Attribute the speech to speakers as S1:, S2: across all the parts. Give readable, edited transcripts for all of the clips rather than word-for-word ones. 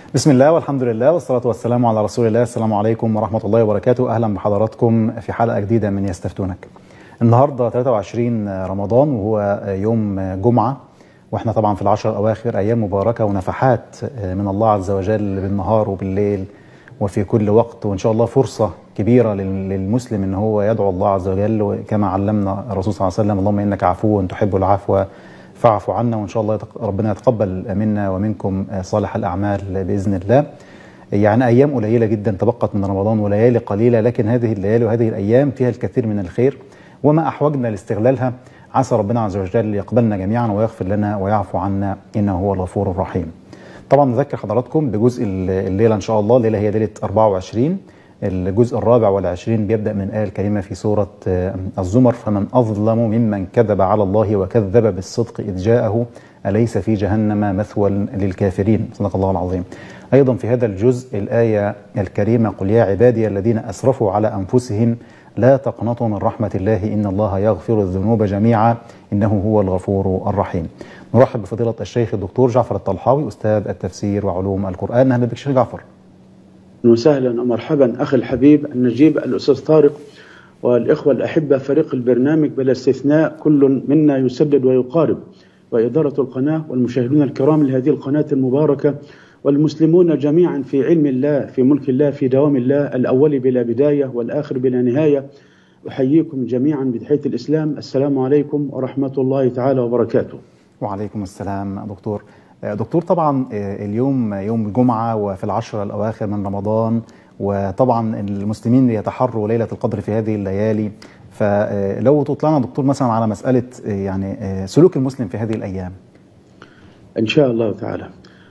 S1: بسم الله والحمد لله والصلاة والسلام على رسول الله. السلام عليكم ورحمة الله وبركاته. أهلا بحضراتكم في حلقة جديدة من يستفتونك. النهاردة 23 رمضان وهو يوم جمعة، وإحنا طبعا في العشر الأواخر، أيام مباركة ونفحات من الله عز وجل بالنهار وبالليل وفي كل وقت، وإن شاء الله فرصة كبيرة للمسلم إن هو يدعو الله عز وجل كما علمنا الرسول صلى الله عليه وسلم: اللهم إنك عفو تحب العفو فاعفو عنا. وإن شاء الله ربنا يتقبل منا ومنكم صالح الأعمال بإذن الله. يعني أيام قليلة جدا تبقت من رمضان وليالي قليلة، لكن هذه الليالي وهذه الأيام فيها الكثير من الخير وما أحوجنا لاستغلالها. عسى ربنا عز وجل يقبلنا جميعا ويغفر لنا ويعفو عنا إنه هو الغفور الرحيم. طبعا نذكر حضراتكم بجزء الليلة إن شاء الله. الليلة هي ليلة 24، الجزء الرابع والعشرين بيبدأ من آية الكريمة في سورة الزمر: فمن أظلم ممن كذب على الله وكذب بالصدق إذ جاءه أليس في جهنم مثوى للكافرين. صدق الله العظيم. أيضا في هذا الجزء الآية الكريمة: قل يا عبادي الذين أسرفوا على أنفسهم لا تقنطوا من رحمة الله إن الله يغفر الذنوب جميعا إنه هو الغفور الرحيم. نرحب بفضيلة الشيخ الدكتور جعفر الطلحاوي، أستاذ التفسير وعلوم القرآن. أهلا بك شيخ جعفر.
S2: وسهلا ومرحبا أخي الحبيب النجيب الأستاذ طارق والإخوة الأحبة فريق البرنامج بلا استثناء، كل منا يسدد ويقارب، وإدارة القناة والمشاهدون الكرام لهذه القناة المباركة، والمسلمون جميعا في علم الله في ملك الله في دوام الله الأول بلا بداية والآخر بلا نهاية. أحييكم جميعا بتحية الإسلام: السلام عليكم ورحمة الله تعالى وبركاته.
S1: وعليكم السلام دكتور. دكتور، طبعا اليوم يوم الجمعة وفي العشر الأواخر من رمضان، وطبعا المسلمين يتحروا ليلة القدر في هذه الليالي، فلو تطلعنا دكتور مثلا على مسألة يعني سلوك المسلم في هذه الأيام.
S2: إن شاء الله تعالى.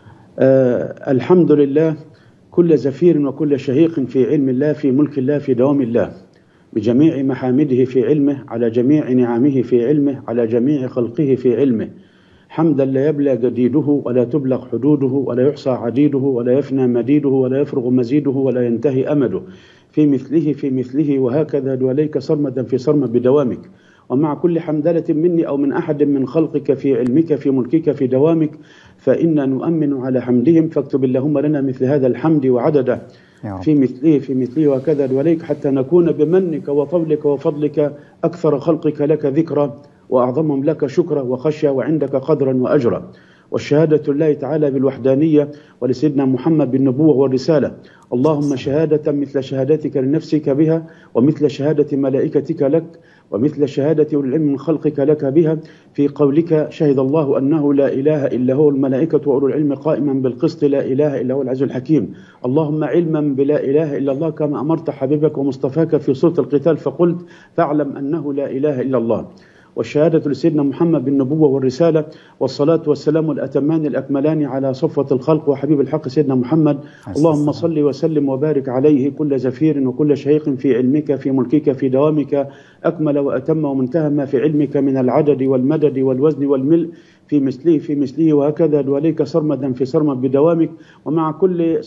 S2: الحمد لله، كل زفير وكل شهيق في علم الله في ملك الله في دوام الله، بجميع محامده في علمه، على جميع نعمه في علمه، على جميع خلقه في علمه، حمدا لا يبلى جديده ولا تبلغ حدوده ولا يحصى عديده ولا يفنى مديده ولا يفرغ مزيده ولا ينتهي أمده، في مثله وهكذا دواليك صرمدا في صرمد بدوامك. ومع كل حمدلة مني أو من أحد من خلقك في علمك في ملكك في دوامك، فإنا نؤمن على حمدهم، فاكتب اللهم لنا مثل هذا الحمد وعدده في مثله وكذا دواليك، حتى نكون بمنك وطولك وفضلك أكثر خلقك لك ذكرى وأعظمهم لك شكرا وخشية وعندك قدرا وأجرا. والشهادة لله تعالى بالوحدانية، ولسيدنا محمد بالنبوة والرسالة. اللهم شهادة مثل شهادتك لنفسك بها، ومثل شهادة ملائكتك لك، ومثل شهادة أولي العلم من خلقك لك بها، في قولك: شهد الله أنه لا إله إلا هو الملائكة وأولو العلم قائما بالقسط لا إله إلا هو العزيز الحكيم. اللهم علما بلا إله إلا الله، كما أمرت حبيبك ومصطفاك في سورة القتال فقلت: فاعلم أنه لا إله إلا الله. والشهادة لسيدنا محمد بالنبوة والرسالة، والصلاة والسلام الأتمان الأكملان على صفوة الخلق وحبيب الحق سيدنا محمد. اللهم صل وسلم وبارك عليه، كل زفير وكل شهيق في علمك في ملكك في دوامك، أكمل وأتم ومنتهى ما في علمك من العدد والمدد والوزن والملء، في مثله وهكذا دواليك صرمدا في صرمد بدوامك. ومع كل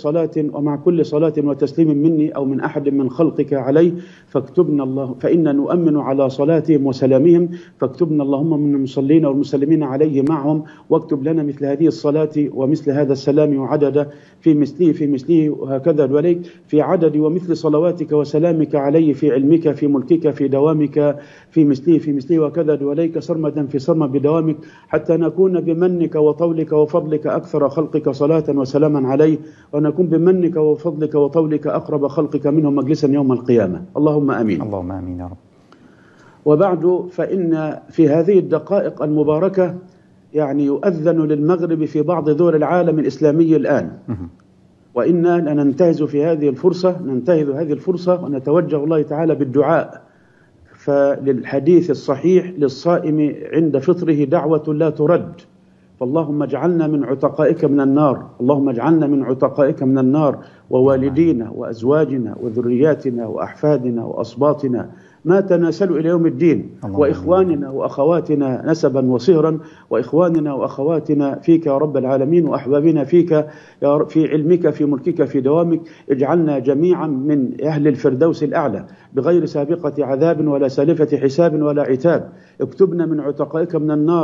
S2: صلاة وتسليم مني أو من أحد من خلقك عليه، فاكتبنا الله، فإنا نؤمن على صلاتهم وسلامهم، فاكتبنا اللهم من المصلين والمسلمين عليه معهم، واكتب لنا مثل هذه الصلاة ومثل هذا السلام وعدد في مثله وهكذا دواليك، في عدد ومثل صلواتك وسلامك عليه في علمك في ملكك في دوامك، في مثله وكذا دواليك صرمدا في صرمد بدوامك، حتى نكون بمنك وطولك وفضلك أكثر خلقك صلاة وسلاما عليه، ونكون بمنك وفضلك وطولك أقرب خلقك منه مجلسا يوم القيامة. اللهم آمين.
S1: اللهم آمين يا رب.
S2: وبعد، فإن في هذه الدقائق المباركة يعني يؤذن للمغرب في بعض دول العالم الإسلامي الآن، وإنا لننتهز هذه الفرصة ونتوجه الله تعالى بالدعاء. فللحديث الصحيح: للصائم عند فطره دعوة لا ترد، فاللهم اجعلنا من عتقائك من النار، اللهم اجعلنا من عتقائك من النار، ووالدينا وأزواجنا وذرياتنا وأحفادنا وأصباطنا ما تناسلوا إلى يوم الدين، وإخواننا وأخواتنا نسبا وصهرا، وإخواننا وأخواتنا فيك يا رب العالمين، وأحبابنا فيك يا رب في علمك في ملكك في دوامك. اجعلنا جميعا من أهل الفردوس الأعلى بغير سابقة عذاب ولا سالفة حساب ولا عتاب. اكتبنا من عتقائك من النار،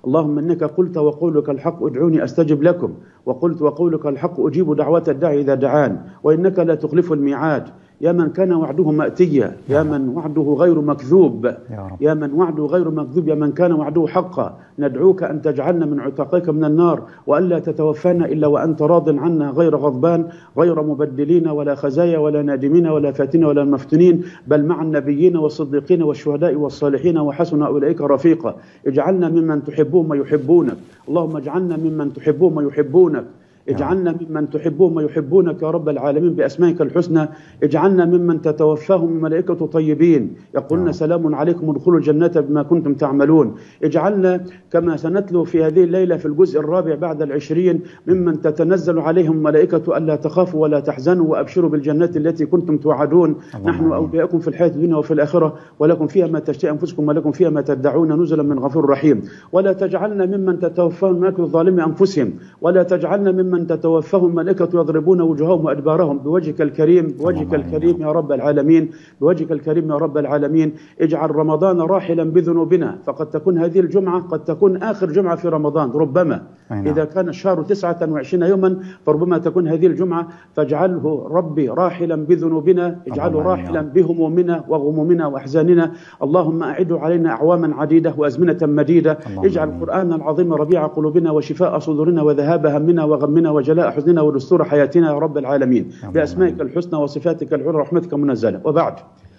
S2: اللهم إنك قلت وقولك الحق ادعوني أستجب لكم، وقلت وقولك الحق أجيب دعوة الداعي إذا دعان، وإنك لا تخلف الميعاد، يا من كان وعده مأتيا، يا من وعده غير مكذوب، يا من وعده غير مكذوب، يا من كان وعده حقا. ندعوك أن تجعلنا من عتقائك من النار، وألا تتوفانا إلا وأنت راض عنا غير غضبان، غير مبدلين ولا خزايا ولا نادمين ولا فاتين ولا مفتونين، بل مع النبيين والصديقين والشهداء والصالحين وحسن أولئك رفيقا. اجعلنا ممن تحبهم ويحبونك، اللهم اجعلنا ممن تحبهم ويحبونك، اجعلنا ممن تحبهم ويحبونك يا رب العالمين بأسمائك الحسنى. اجعلنا ممن تتوفاهم الملائكة طيبين يقولون سلام عليكم ادخلوا الجنة بما كنتم تعملون. اجعلنا كما سنتلو في هذه الليلة في الجزء الرابع بعد 20 ممن تتنزل عليهم ملائكة ألا تخافوا ولا تحزنوا وأبشروا بالجنة التي كنتم توعدون. نحن أولياؤكم في الحياة الدنيا وفي الآخرة، ولكم فيها ما تشتهي أنفسكم ولكم فيها ما تدعون نزلا من غفور رحيم. ولا تجعلنا ممن تتوفاهم ملائكة ظالمي أنفسهم، ولا تجعلنا ممن تتوفاهم الملائكة يضربون وجوههم وأدبارهم، بوجهك الكريم، بوجهك الكريم يا رب العالمين، بوجهك الكريم يا رب العالمين. اجعل رمضان راحلا بذنوبنا، فقد تكون هذه الجمعة قد تكون آخر جمعة في رمضان ربما، إذا كان الشهر 29 يوما فربما تكون هذه الجمعة، فاجعله ربي راحلا بذنوبنا، اجعله راحلا بهمومنا وغمومنا وأحزاننا. اللهم أعد علينا أعواما عديدة وأزمنة مديدة. اجعل القرآن العظيم ربيع قلوبنا وشفاء صدورنا وذهاب همنا وغمنا وجلاء حزننا ودستور حياتنا يا رب العالمين، بأسمائك الحسنى وصفاتك العلى رحمتك منزلة. وبعد،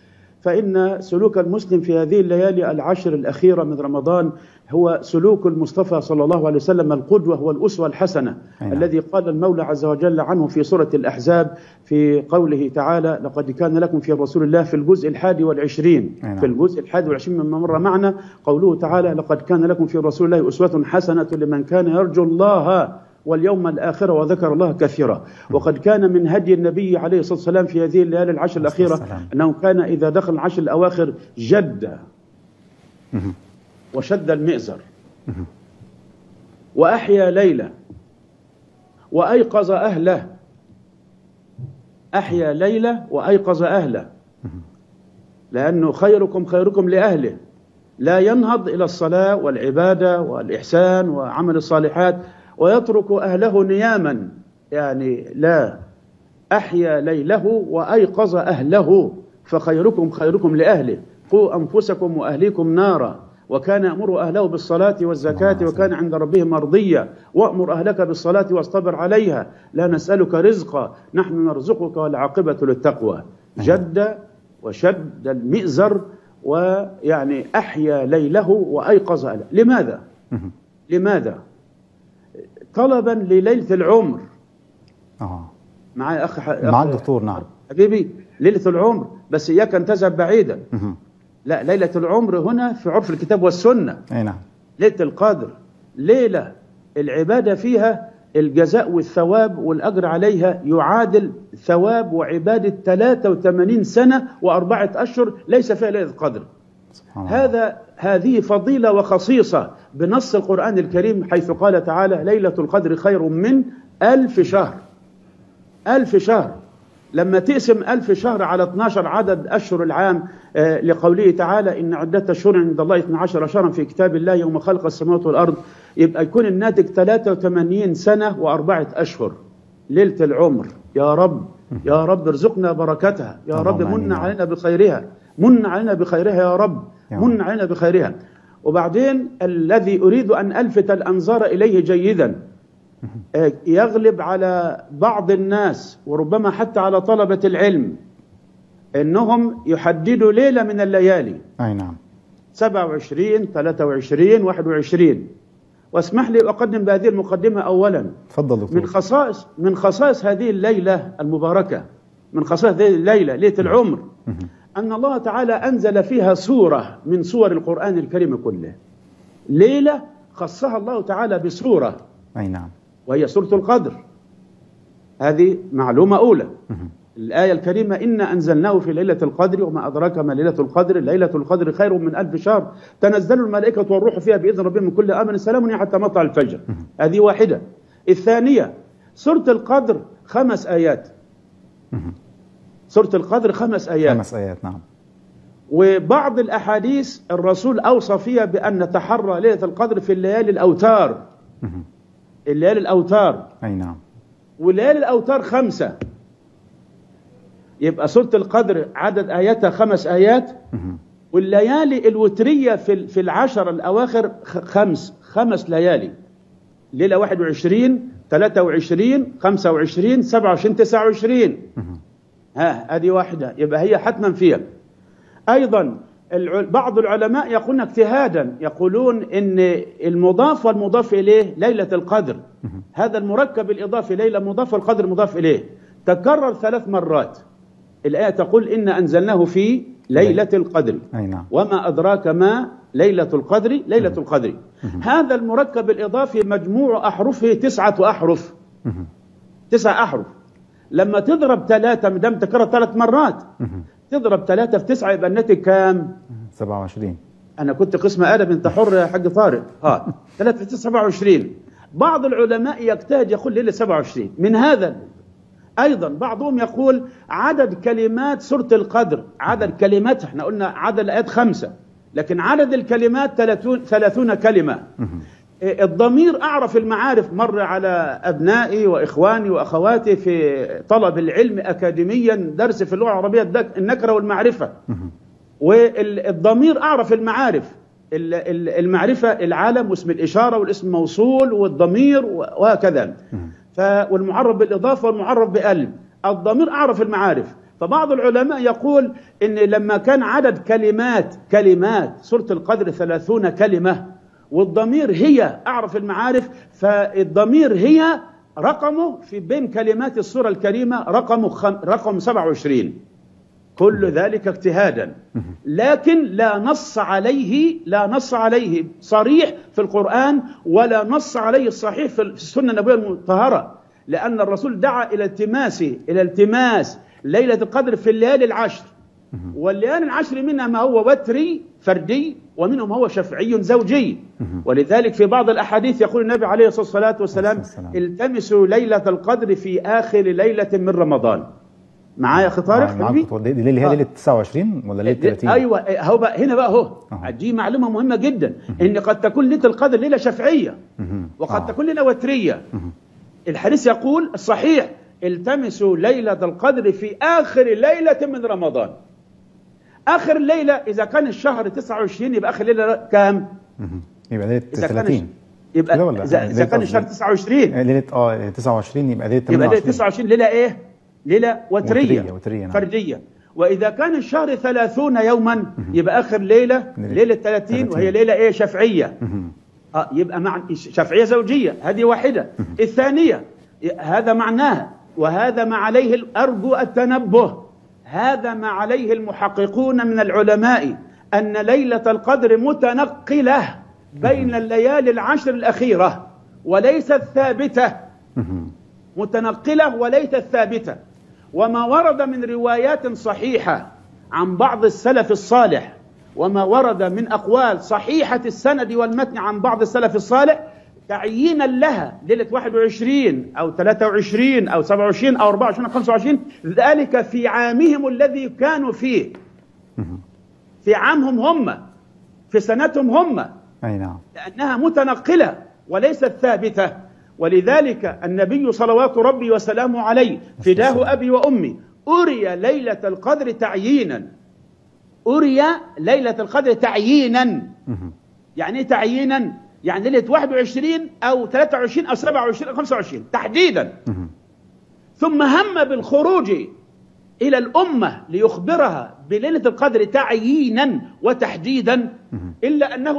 S2: فإن سلوك المسلم في هذه الليالي العشر الأخيرة من رمضان هو سلوك المصطفى صلى الله عليه وسلم القدوة والأسوة الحسنة، الذي قال المولى عز وجل عنه في سورة الأحزاب في قوله تعالى: لقد كان لكم في رسول الله في الجزء 21 في الجزء 21 مما مر معنا قوله تعالى: لقد كان لكم في رسول الله أسوة حسنة لمن كان يرجو الله واليوم الآخر وذكر الله كثيرا. وقد كان من هدي النبي عليه الصلاة والسلام في هذه الليالي العشر الأخيرة أنه كان إذا دخل العشر الأواخر جد وشد المئزر وأحيا ليلة وأيقظ أهله، أحيا ليلة وأيقظ أهله، لأنه خيركم خيركم لأهله، لا ينهض إلى الصلاة والعبادة والإحسان وعمل الصالحات ويترك أهله نياما، يعني لا، أحيا ليله وأيقظ أهله، فخيركم خيركم لأهله. قوا أنفسكم وأهليكم نارا، وكان يأمر أهله بالصلاة والزكاة وكان عند ربه مرضيا. وأمر أهلك بالصلاة واصطبر عليها، لا نسألك رزقا نحن نرزقك والعاقبة للتقوى. جد وشد المئزر، ويعني أحيا ليله وأيقظ أهله. لماذا؟ لماذا؟ طلبا لليلة العمر. معي
S1: مع الدكتور. نعم
S2: حبيبي، ليلة العمر، بس إياك أن تذهب بعيدا. لا، ليلة العمر هنا في عرف الكتاب والسنة.
S1: نعم.
S2: ليلة القدر ليلة العبادة فيها الجزاء والثواب والأجر عليها يعادل ثواب وعبادة 83 سنة و4 أشهر ليس فيها ليلة القدر. هذه فضيلة وخصيصة بنص القرآن الكريم، حيث قال تعالى: ليلة القدر خير من 1000 شهر. 1000 شهر، لما تقسم 1000 شهر على 12 عدد أشهر العام، لقوله تعالى: إن عدة الشهور عند الله 12 شهرا في كتاب الله يوم خلق السماوات والأرض، يبقى يكون الناتج 83 سنة و4 أشهر. ليلة العمر يا رب، يا رب ارزقنا بركتها، يا رب من علينا بخيرها، من علينا بخيرها يا رب، من علينا بخيرها. وبعدين الذي أريد أن ألفت الأنظار إليه جيدا، يغلب على بعض الناس وربما حتى على طلبة العلم أنهم يحددوا ليلة من الليالي.
S1: أي نعم.
S2: 27 23 21. واسمح لي أقدم بهذه المقدمة أولا.
S1: تفضل دكتور.
S2: من خصائص هذه الليلة المباركة، من خصائص هذه الليلة، ليلة العمر، أن الله تعالى أنزل فيها سورة من سور القرآن الكريم كله. ليلة خصها الله تعالى بسورة.
S1: أي نعم. وهي
S2: سورة القدر. هذه معلومة أولى. الآية الكريمة: إنا أنزلناه في ليلة القدر وما أدراك ما ليلة القدر، ليلة القدر خير من 1000 شهر تنزل الملائكة والروح فيها بإذن ربهم من كل أمر سلام حتى مطلع الفجر. هذه واحدة. الثانية: سورة القدر 5 آيات. سورة القدر 5 آيات.
S1: 5 آيات. نعم.
S2: وبعض الأحاديث الرسول أوصى فيها بأن نتحرى ليلة القدر في الليالي الأوتار. الليالي الأوتار.
S1: أي نعم.
S2: وليالي الأوتار 5، يبقى سورة القدر عدد آياتها 5 آيات، والليالي الوترية في العشر الأواخر 5 ليالي، ليلة 21 23 25 27 29. هذه واحدة، يبقى هي حتما فيها. أيضا بعض العلماء يقولون اجتهادا، يقولون إن المضاف والمضاف إليه ليلة القدر، هذا المركب الإضافي ليلة مضاف والقدر مضاف إليه تكرر 3 مرات. الآية تقول إن أنزلناه في ليلة القدر.
S1: نعم.
S2: وما أدراك ما ليلة القدر، ليلة القدر. هذا المركب الإضافي مجموع أحرفه 9 أحرف. 9 أحرف. لما تضرب 3 مدام تكرر 3 مرات، تضرب 3 في 9 يبقى الناتج كام؟
S1: 27.
S2: أنا كنت قسم آدم، أنت حر يا حاج طارق. 3 في 9 27. بعض العلماء يجتهد يقول ليلة 27 من هذا. أيضا بعضهم يقول عدد كلمات سورة القدر، عدد كلمات، احنا قلنا عدد الآيات 5، لكن عدد الكلمات 30 كلمة. الضمير أعرف المعارف، مر على أبنائي وإخواني وأخواتي في طلب العلم أكاديميا درس في اللغة العربية النكرة والمعرفة. والضمير أعرف المعارف، المعرفة العالم واسم الإشارة والاسم موصول والضمير وهكذا، والمعرف بالإضافة والمعرف بقلب. الضمير أعرف المعارف. فبعض العلماء يقول إن لما كان عدد كلمات سورة القدر 30 كلمة، والضمير هي أعرف المعارف، فالضمير هي رقمه في بين كلمات السورة الكريمة رقم 27. كل ذلك اجتهادا، لكن لا نص عليه صريح في القرآن، ولا نص عليه الصحيح في السنة النبوية المطهرة، لأن الرسول دعا إلى التماس ليلة القدر في الليالي العشر، والليالي العشر منها ما هو وتري فردي، ومنهم هو شفعي زوجي. ولذلك في بعض الأحاديث يقول النبي عليه الصلاة والسلام التمسوا ليلة القدر في آخر ليلة من رمضان. معايا أخي طارق حبيبي؟
S1: دي اللي هي ليلة 29 ولا ليلة 30؟
S2: أيوة، هو بقى هنا بقى دي معلومة مهمة جدا، إن قد تكون ليلة القدر ليلة شفعية، وقد تكون ليلة وترية. الحديث يقول الصحيح التمسوا ليلة القدر في آخر ليلة من رمضان. آخر ليلة إذا كان الشهر 29 يبقى آخر ليلة كام؟
S1: يبقى ليلة 30.
S2: يبقى إذا كان الشهر 29
S1: ليلة 29 يبقى ليلة 28.
S2: يبقى ليلة 29 ليلة إيه؟ ليلة وترية
S1: نعم.
S2: فردية. وإذا كان الشهر 30 يوما يبقى آخر ليلة 30 وهي ليلة إيه؟ شفعية. يبقى مع شفعية زوجية، هذه واحدة. الثانية هذا معناها، وهذا ما عليه أرجو التنبه، هذا ما عليه المحققون من العلماء، أن ليلة القدر متنقلة بين الليالي العشر الأخيرة وليست ثابتة. متنقلة وليست ثابتة. وما ورد من روايات صحيحة عن بعض السلف الصالح، وما ورد من أقوال صحيحة السند والمتن عن بعض السلف الصالح تعيينا لها ليلة 21 أو 23 أو 27 أو 24 أو 25، ذلك في عامهم الذي كانوا فيه، في عامهم هم، في سنتهم هم.
S1: أي نعم.
S2: لأنها متنقلة وليست ثابتة. ولذلك النبي صلوات ربي وسلامه عليه فداه أبي وأمي أري ليلة القدر تعيينا. أري ليلة القدر تعيينا. يعني إيه تعيينا؟ يعني ليلة 21 أو 23 أو 27 أو 25 تحديدا. ثم هم بالخروج إلى الأمة ليخبرها بليلة القدر تعيينا وتحديدا، إلا أنه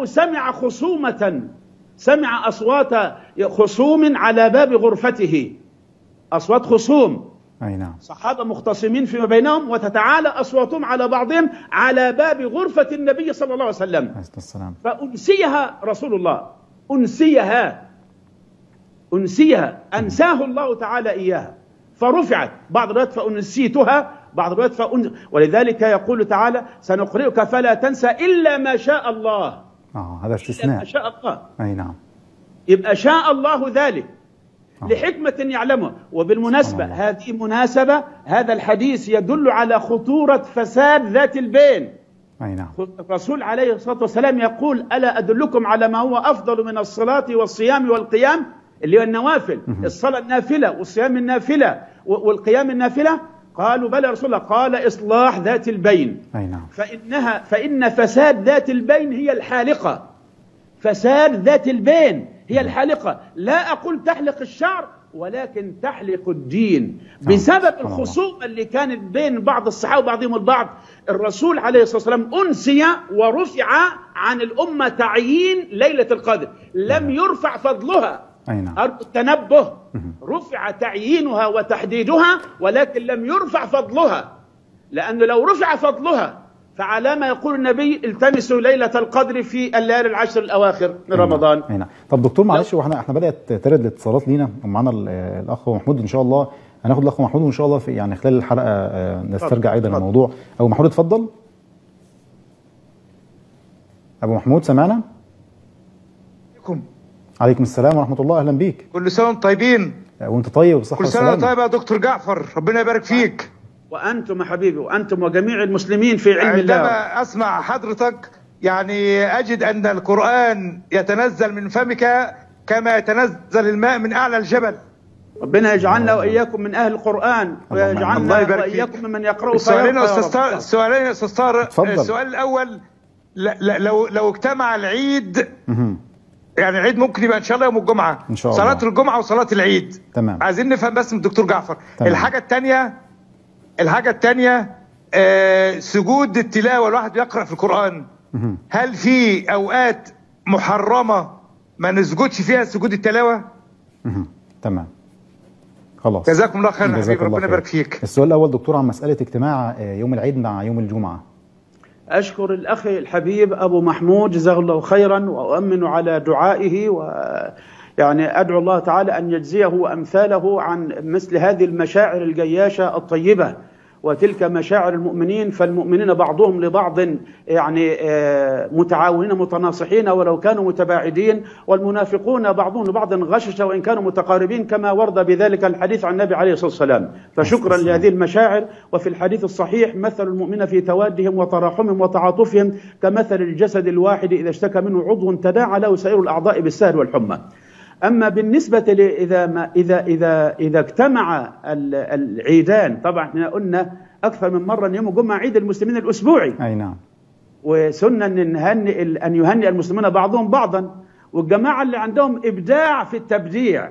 S2: سمع أصوات خصوم على باب غرفته، أصوات خصوم.
S1: أي نعم.
S2: صحابة مختصمين فيما بينهم، وتتعالى أصواتهم على بعضهم على باب غرفة النبي صلى الله عليه وسلم. فأنسيها رسول الله، أنسيها أنساه الله تعالى إياها، فرفعت. بعض الروايات فأنسيتها، بعض الروايات ولذلك يقول تعالى سنقرئك فلا تنسى إلا ما شاء الله.
S1: هذا استثناء.
S2: ما شاء الله.
S1: أي نعم.
S2: يبقى شاء الله ذلك لحكمة يعلمها. وبالمناسبة هذه مناسبة، هذا الحديث يدل على خطورة فساد ذات البين.
S1: أي نعم.
S2: الرسول عليه الصلاة والسلام يقول: ألا أدلكم على ما هو أفضل من الصلاة والصيام والقيام، اللي هو النوافل، الصلاة النافلة والصيام النافلة والقيام النافلة؟ قالوا: بلى يا رسول الله. قال: إصلاح ذات البين.
S1: أي نعم.
S2: فإن فساد ذات البين هي الحالقة. فساد ذات البين هي الحالقة. لا أقول تحلق الشعر، ولكن تحلق الدين. بسبب الخصومة اللي كانت بين بعض الصحابة وبعضهم البعض، الرسول عليه الصلاة والسلام أنسي ورفع عن الأمة تعيين ليلة القدر، لم يرفع فضلها. أرجو التنبه، رفع تعيينها وتحديدها، ولكن لم يرفع فضلها، لأنه لو رفع فضلها فعلى ما يقول النبي: التمسوا ليلة القدر في الليالي العشر الأواخر من رمضان.
S1: نعم. طب دكتور معلش، واحنا بدأت ترد الاتصالات لينا، ومعنا الأخ محمود. إن شاء الله هناخد الأخ محمود، وإن شاء الله في يعني خلال الحلقة نسترجع أيضا الموضوع. أبو محمود اتفضل. أبو محمود سمعنا؟ عليكم السلام ورحمة الله، أهلا بيك.
S3: كل سنة وانتم طيبين.
S1: وانت طيب وصحة
S3: وسلامة. كل سنة طيب يا دكتور جعفر، ربنا يبارك فيك.
S2: وأنتم يا حبيبي، وأنتم وجميع المسلمين في علم الله.
S3: عندما أسمع حضرتك يعني أجد أن القرآن يتنزل من فمك كما يتنزل الماء من أعلى الجبل.
S2: ربنا يجعلنا وإياكم من أهل القرآن، ويجعلنا وإياكم ممن يقرأ.
S3: سؤالين يا أستاذ طارق. السؤال الأول: لو اجتمع العيد، يعني العيد ممكن يبقى ان شاء الله يوم الجمعه،
S1: إن شاء الله.
S3: صلاه الجمعه وصلاه العيد.
S1: تمام.
S3: عايزين نفهم بس من الدكتور جعفر.
S1: تمام.
S3: الحاجه الثانيه سجود التلاوه، الواحد بيقرا في القران، هل في اوقات محرمه ما نسجدش فيها سجود التلاوه؟
S1: تمام، خلاص.
S3: جزاكم الله خير يا حبيبي، ربنا يبارك فيك.
S1: السؤال الاول دكتور عن مساله اجتماع يوم العيد مع يوم الجمعه.
S2: أشكر الأخ الحبيب أبو محمود جزاه الله خيرا، وأؤمن على دعائه، ويعني أدعو الله تعالى أن يجزيه وأمثاله عن مثل هذه المشاعر الجياشة الطيبة، وتلك مشاعر المؤمنين، فالمؤمنين بعضهم لبعض يعني متعاونين متناصحين ولو كانوا متباعدين، والمنافقون بعضهم لبعض غششة وإن كانوا متقاربين، كما ورد بذلك الحديث عن النبي عليه الصلاة والسلام. فشكرا لهذه المشاعر. وفي الحديث الصحيح: مثل المؤمن في توادهم وتراحمهم وتعاطفهم كمثل الجسد الواحد إذا اشتكى منه عضو تداعى له سائر الأعضاء بالسهر والحمى. أما بالنسبة إذا اجتمع العيدان، طبعا احنا قلنا أكثر من مرة أن يوم الجمعة عيد المسلمين الأسبوعي.
S1: أي نعم.
S2: وسنة أن يهنئ المسلمين بعضهم بعضا. والجماعة اللي عندهم إبداع في التبديع،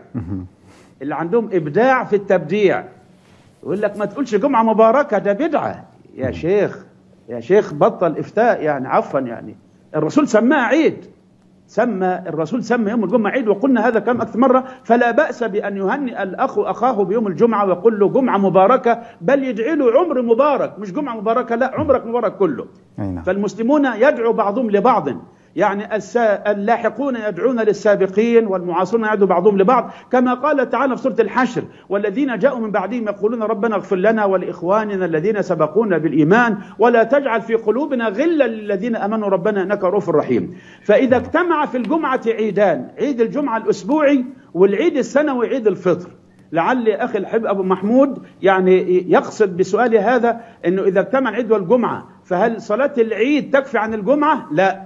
S2: يقول لك ما تقولش جمعة مباركة، ده بدعة يا شيخ بطل إفتاء، يعني عفوا، يعني الرسول سماها عيد، الرسول سمى يوم الجمعة عيد، وقلنا هذا كم أكثر مرة. فلا بأس بأن يهنئ الأخ أخاه بيوم الجمعة ويقول له جمعة مباركة، بل يدعي له عمر مبارك، مش جمعة مباركة، لا، عمرك مبارك كله. فالمسلمون يدعو بعضهم لبعض، يعني اللاحقون يدعون للسابقين، والمعاصرون يدعو بعضهم لبعض، كما قال تعالى في سورة الحشر: والذين جاءوا من بعدهم يقولون ربنا اغفر لنا ولإخواننا الذين سبقونا بالإيمان ولا تجعل في قلوبنا غلا للذين آمنوا ربنا إنك رؤوف رحيم. فإذا اجتمع في الجمعة عيدان، عيد الجمعة الأسبوعي والعيد السنوي عيد الفطر، لعل أخي الحبيب أبو محمود يعني يقصد بسؤالي هذا أنه إذا اجتمع العيد والجمعة، فهل صلاة العيد تكفي عن الجمعة؟ لا،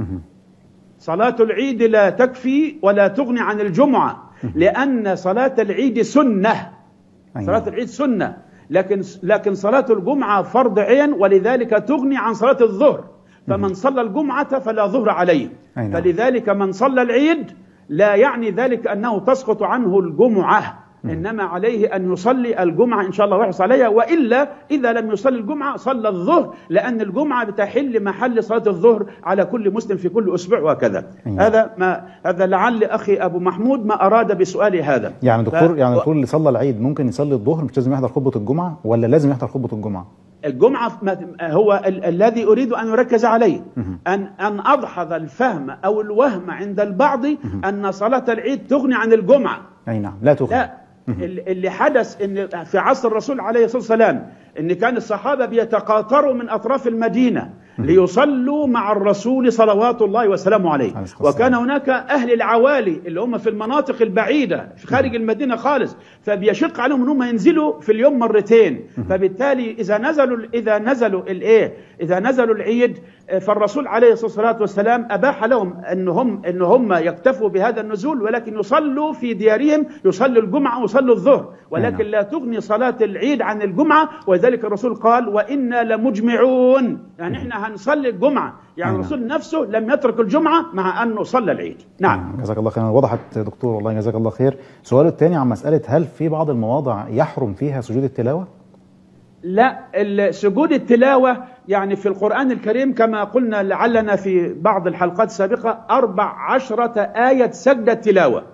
S2: صلاة العيد لا تكفي ولا تغني عن الجمعة، لأن صلاة العيد سنة. صلاة العيد سنة، لكن صلاة الجمعة فرض عين، ولذلك تغني عن صلاة الظهر. فمن صلى الجمعة فلا ظهر عليه. فلذلك من صلى العيد لا يعني ذلك أنه تسقط عنه الجمعة، إنما عليه أن يصلي الجمعة إن شاء الله ويحرص عليها، وإلا إذا لم يصلي الجمعة صلى الظهر، لأن الجمعة بتحل محل صلاة الظهر على كل مسلم في كل أسبوع وكذا. هذا لعل أخي أبو محمود ما أراد بسؤالي هذا.
S1: يعني دكتور، يعني دكتور اللي صلى العيد ممكن يصلي الظهر، مش لازم يحضر خطبة الجمعة، ولا لازم يحضر خطبة الجمعة؟
S2: الجمعة هو الذي أريد أن أركز عليه، أن أدحض الفهم أو الوهم عند البعض أن صلاة العيد تغني عن الجمعة.
S1: أي نعم، لا تغني.
S2: لا، اللي حدث إن في عصر الرسول عليه الصلاة والسلام إن كان الصحابة بيتقاطروا من أطراف المدينة ليصلوا مع الرسول صلوات الله وسلامه عليه، وكان هناك أهل العوالي اللي هم في المناطق البعيدة في خارج المدينة خالص، فبيشق عليهم أنهم ينزلوا في اليوم مرتين. فبالتالي إذا نزلوا العيد فالرسول عليه الصلاة والسلام أباح لهم أن هم يكتفوا بهذا النزول، ولكن يصلوا في ديارهم، يصلوا الجمعة ويصلوا الظهر، ولكن لا تغني صلاة العيد عن الجمعة. وذلك الرسول قال وإنا لمجمعون، يعني احنا هنصلي الجمعة، يعني الرسول نفسه لم يترك الجمعة مع أنه صلى العيد. نعم.
S1: جزاك الله خير، وضحت دكتور، والله جزاك الله خير. سؤال الثاني عن مسألة هل في بعض المواضع يحرم فيها سجود التلاوة؟
S2: لا، سجود التلاوة يعني في القرآن الكريم كما قلنا لعلنا في بعض الحلقات السابقة 14 آية سجدة تلاوة،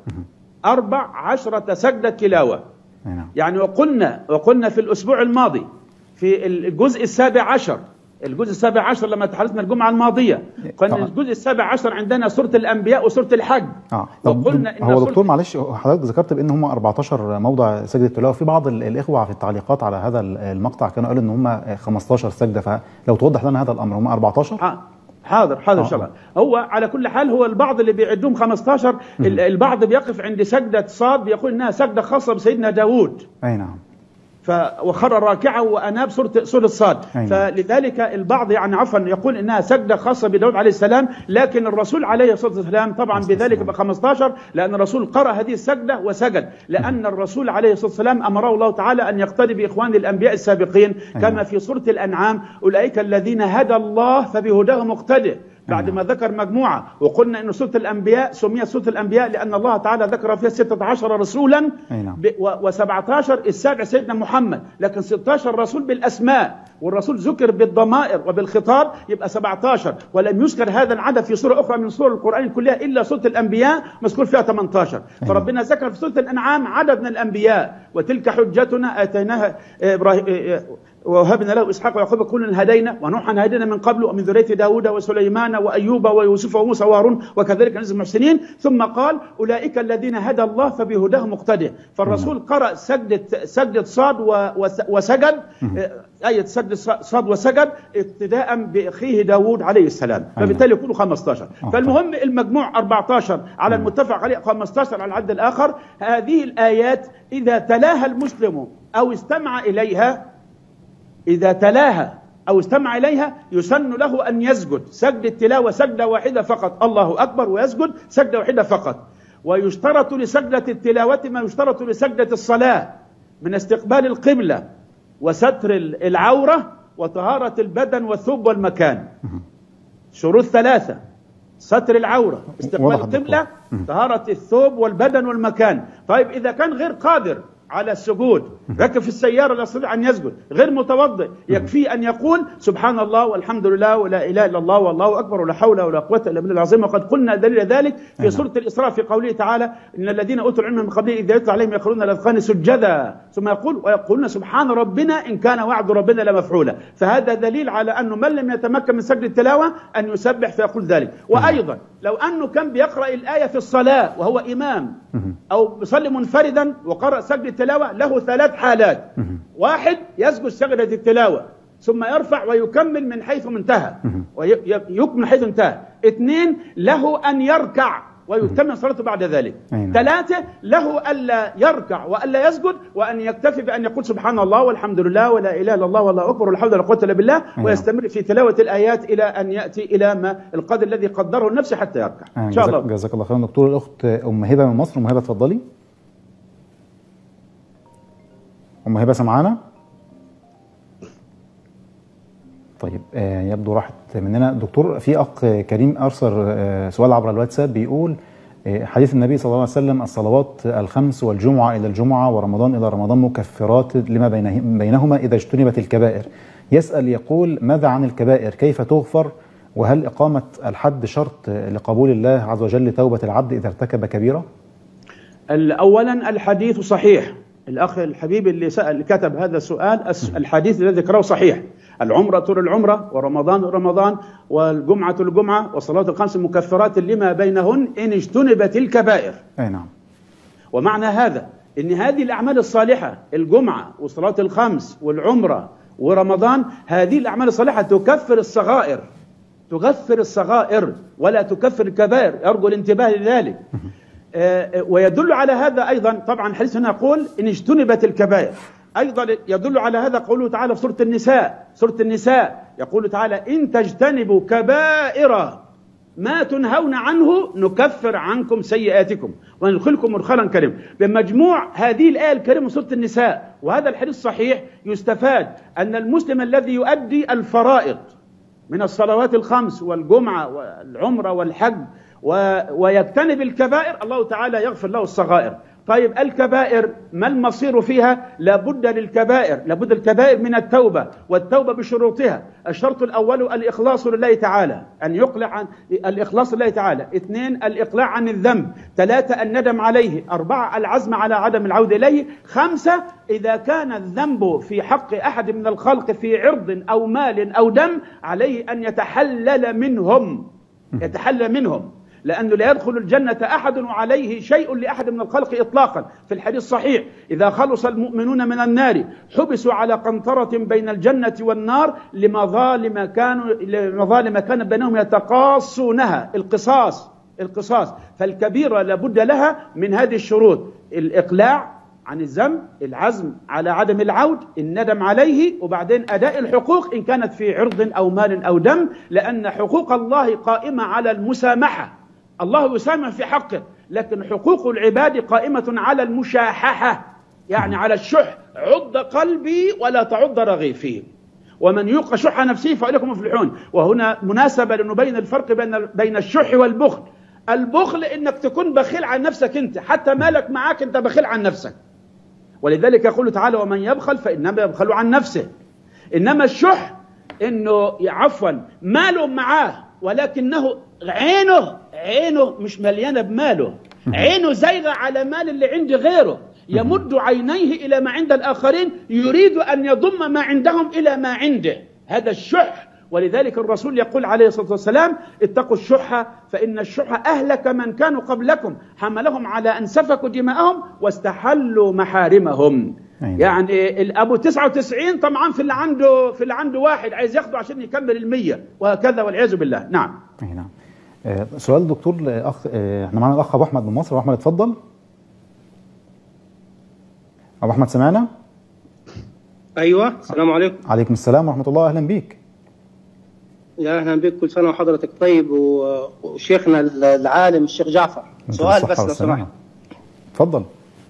S2: 14 سجدة تلاوة. يعني وقلنا في الأسبوع الماضي في الجزء ال17 لما تحدثنا الجمعة الماضية، قلنا الجزء ال17 عندنا سورة الأنبياء وسورة الحج.
S1: وقلنا إن هو دكتور معلش حضرتك ذكرت بأن هم 14 موضع سجدة تلاوة، في بعض الإخوة في التعليقات على هذا المقطع كانوا قالوا أن هم 15 سجدة، فلو توضح لنا هذا الأمر، هم 14؟
S2: حاضر إن شاء الله. هو على كل حال هو البعض اللي بيعدهم 15، البعض بيقف عند سجدة صاد بيقول إنها سجدة خاصة بسيدنا داود.
S1: أي نعم.
S2: وخر راكعا وأناب سورة صاد. فلذلك البعض يعني عفوا يقول إنها سجدة خاصة بداود عليه السلام، لكن الرسول عليه الصلاة والسلام طبعا بذلك ب15، لأن الرسول قرأ هذه السجدة وسجد، لأن الرسول عليه الصلاة والسلام أمره الله تعالى أن يقتدي بإخوان الأنبياء السابقين كما في سورة الأنعام أولئك الذين هدى الله فبهداه مقتدئ، بعد ما ذكر مجموعة. وقلنا أن سورة الأنبياء سميت سورة الأنبياء لأن الله تعالى ذكر فيها 16 رسولا و17 السابع سيدنا محمد، لكن 16 رسول بالأسماء، والرسول ذكر بالضمائر وبالخطاب يبقى 17، ولم يذكر هذا العدد في سورة أخرى من سور القرآن كلها إلا سورة الأنبياء مذكور فيها 18. فربنا ذكر في سورة الأنعام عدد من الأنبياء، وتلك حجتنا آتيناها إبراهيم ووهبنا له إسحاق ويعقوب كلا هدينا ونوحا هدينا من قبل ومن ذرية داود وسليمان وأيوب ويوسف وموسى وهارون وكذلك نجزي المحسنين. ثم قال أولئك الذين هدى الله فبهداه مقتدئ. فالرسول قرأ سجدة صاد وسجد، آية سجدة صاد وسجد اقتداء بأخيه داود عليه السلام، فبالتالي يكونوا 15. فالمهم المجموع 14 على المتفق عليه، 15 على العد الآخر. هذه الآيات إذا تلاها المسلم أو استمع إليها، يسن له أن يسجد سجدة تلاوة سجدة واحدة فقط، الله أكبر، ويسجد سجدة واحدة فقط. ويشترط لسجدة التلاوة ما يشترط لسجدة الصلاة من استقبال القبلة وستر العورة وطهارة البدن والثوب والمكان. شروط 3: ستر العورة، استقبال القبلة، طهارة الثوب والبدن والمكان. طيب إذا كان غير قادر على السجود، ركب في السيارة لا يستطيع أن يسجد، غير متوضئ، يكفي أن يقول سبحان الله والحمد لله ولا إله إلا الله والله أكبر ولا حول ولا قوة إلا بالله العظيم. وقد قلنا دليل ذلك في سورة الإسراء في قوله تعالى إن الذين أوتوا العلم من قبله إذا يتلى عليهم يخرون الأذقان سجدا ثم ويقولون سبحان ربنا إن كان وعد ربنا لمفعولا. فهذا دليل على أنه من لم يتمكن من سجد التلاوة أن يسبح فيقول ذلك. وأيضا لو أنه كان بيقرأ الآية في الصلاة وهو إمام أو بيصلي منفردا وقرأ سجد التلاوة، له 3 حالات: 1 يسجد سجدة التلاوة ثم يرفع ويكمل من حيث انتهى، ويكمل حيث انتهى. 2 له أن يركع ويتم صلاته بعد ذلك. 3 له ألا يركع وألا يسجد، وأن يكتفي بأن يقول سبحان الله والحمد لله ولا إله إلا الله والله أكبر ولا حول ولا قوة إلا بالله، ويستمر في تلاوة الآيات إلى أن يأتي إلى ما القدر الذي قدره النفس حتى يركع. إن شاء الله.
S1: جزاك الله خيرا دكتور. الأخت أم هبة من مصر. أم هبة اتفضلي. أم هبة سمعانا؟ طيب يبدو راحت مننا. دكتور، في أخ كريم أرسل سؤال عبر الواتساب بيقول حديث النبي صلى الله عليه وسلم الصلوات الخمس والجمعة إلى الجمعة ورمضان إلى رمضان مكفرات لما بينهما إذا اجتنبت الكبائر. يسأل يقول ماذا عن الكبائر؟ كيف تغفر؟ وهل إقامة الحد شرط لقبول الله عز وجل توبة العبد إذا ارتكب كبيرة؟
S2: أولا الحديث صحيح. الأخ الحبيب اللي كتب هذا السؤال، الحديث الذي ذكره صحيح: العمرة للعمرة ورمضان لرمضان والجمعة للجمعة والصلاة الخمس مكفرات لما بينهن إن اجتنبت الكبائر.
S1: أي نعم.
S2: ومعنى هذا إن هذه الأعمال الصالحة، الجمعة والصلاة الخمس والعمرة ورمضان، هذه الأعمال الصالحة تكفر الصغائر ولا تكفر الكبائر. أرجو الانتباه لذلك. ويدل على هذا أيضا طبعا حديث هنا يقول إن اجتنبت الكبائر، أيضا يدل على هذا قوله تعالى في سورة النساء يقول تعالى إن تجتنبوا كبائر ما تنهون عنه نكفر عنكم سيئاتكم وندخلكم مدخلا كريما. بمجموع هذه الآية الكريمة من سورة النساء وهذا الحديث الصحيح يستفاد أن المسلم الذي يؤدي الفرائض من الصلوات الخمس والجمعة والعمرة والحج ويجتنب الكبائر الله تعالى يغفر له الصغائر. طيب الكبائر ما المصير فيها؟ لابد الكبائر من التوبة، والتوبة بشروطها. الشرط الأول الإخلاص لله تعالى، أن يقلع عن الإخلاص لله تعالى. 2 الإقلاع عن الذنب. 3 الندم عليه. 4 العزم على عدم العودة إليه. 5 إذا كان الذنب في حق أحد من الخلق في عرض أو مال أو دم عليه أن يتحلل منهم لأنه لا يدخل الجنة أحد وعليه شيء لأحد من الخلق إطلاقا. في الحديث الصحيح إذا خلص المؤمنون من النار حبسوا على قنطرة بين الجنة والنار لمظالم كان بينهم يتقاصونها. القصاص. فالكبيرة لابد لها من هذه الشروط: الإقلاع عن الذنب، العزم على عدم العود، الندم عليه، وبعدين أداء الحقوق إن كانت في عرض أو مال أو دم، لأن حقوق الله قائمة على المسامحة. الله يسامح في حقه، لكن حقوق العباد قائمة على المشاححة، يعني على الشح. عض قلبي ولا تعض رغيفي ومن يوق شح نفسه فأولئك هم المفلحون. وهنا مناسبة لنبين الفرق بين الشح والبخل. البخل إنك تكون بخيل عن نفسك أنت، حتى مالك معاك أنت بخيل عن نفسك، ولذلك يقول تعالى ومن يبخل فإنما يبخل عن نفسه. إنما الشح إنه عفوا ماله معاه ولكنه عينه مش مليانة بماله، عينه زايغة على مال اللي عند غيره، يمد عينيه إلى ما عند الآخرين، يريد أن يضم ما عندهم إلى ما عنده. هذا الشح. ولذلك الرسول يقول عليه الصلاة والسلام اتقوا الشح فإن الشح أهلك من كانوا قبلكم حملهم على أن سفكوا دماءهم واستحلوا محارمهم. يعني الأبو 99 طبعا في اللي عنده واحد عايز ياخده عشان يكمل 100 وهكذا والعياذ بالله. نعم.
S1: نعم. سؤال دكتور احنا معنا الأخ أبو أحمد من مصر. أبو أحمد اتفضل. أبو أحمد سمعنا؟
S4: أيوة. السلام عليكم.
S1: عليكم السلام ورحمة الله. أهلا بيك.
S4: يا أهلا بك، كل سنة وحضرتك طيب، وشيخنا العالم الشيخ جعفر. سؤال بس لو سمحت.
S1: اتفضل.